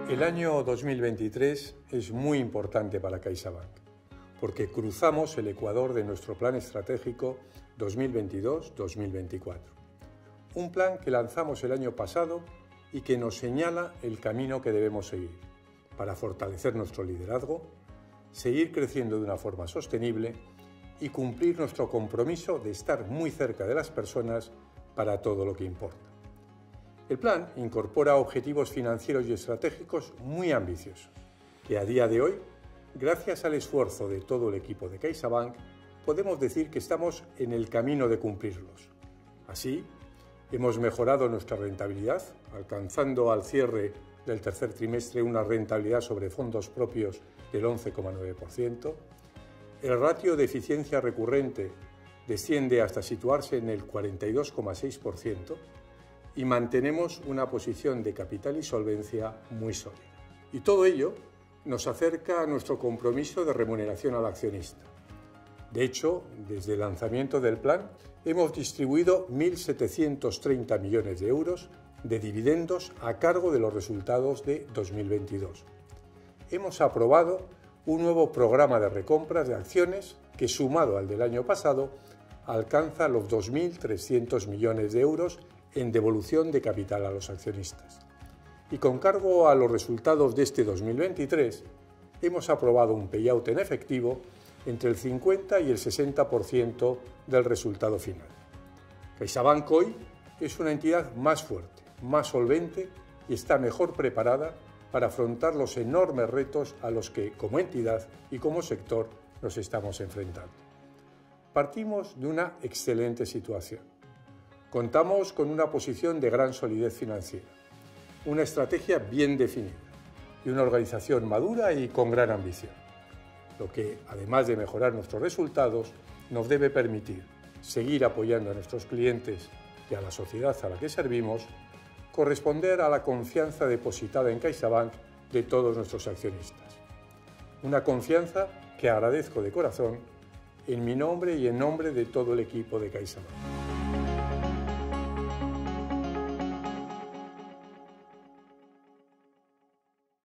El año 2023 es muy importante para CaixaBank porque cruzamos el ecuador de nuestro plan estratégico 2022-2024. Un plan que lanzamos el año pasado y que nos señala el camino que debemos seguir para fortalecer nuestro liderazgo, seguir creciendo de una forma sostenible y cumplir nuestro compromiso de estar muy cerca de las personas para todo lo que importa. El plan incorpora objetivos financieros y estratégicos muy ambiciosos, que a día de hoy, gracias al esfuerzo de todo el equipo de CaixaBank, podemos decir que estamos en el camino de cumplirlos. Así, hemos mejorado nuestra rentabilidad, alcanzando al cierre del tercer trimestre una rentabilidad sobre fondos propios del 11,9%. El ratio de eficiencia recurrente desciende hasta situarse en el 42,6%. Y mantenemos una posición de capital y solvencia muy sólida. Y todo ello nos acerca a nuestro compromiso de remuneración al accionista. De hecho, desde el lanzamiento del plan, hemos distribuido 1.730 millones de euros de dividendos a cargo de los resultados de 2022. Hemos aprobado un nuevo programa de recompras de acciones que, sumado al del año pasado, alcanza los 2.300 millones de euros en devolución de capital a los accionistas. Y con cargo a los resultados de este 2023, hemos aprobado un payout en efectivo entre el 50 y el 60% del resultado final. CaixaBank hoy es una entidad más fuerte, más solvente y está mejor preparada para afrontar los enormes retos a los que, como entidad y como sector, nos estamos enfrentando. Partimos de una excelente situación. Contamos con una posición de gran solidez financiera, una estrategia bien definida y una organización madura y con gran ambición, lo que, además de mejorar nuestros resultados, nos debe permitir seguir apoyando a nuestros clientes y a la sociedad a la que servimos, corresponder a la confianza depositada en CaixaBank de todos nuestros accionistas. Una confianza que agradezco de corazón en mi nombre y en nombre de todo el equipo de CaixaBank.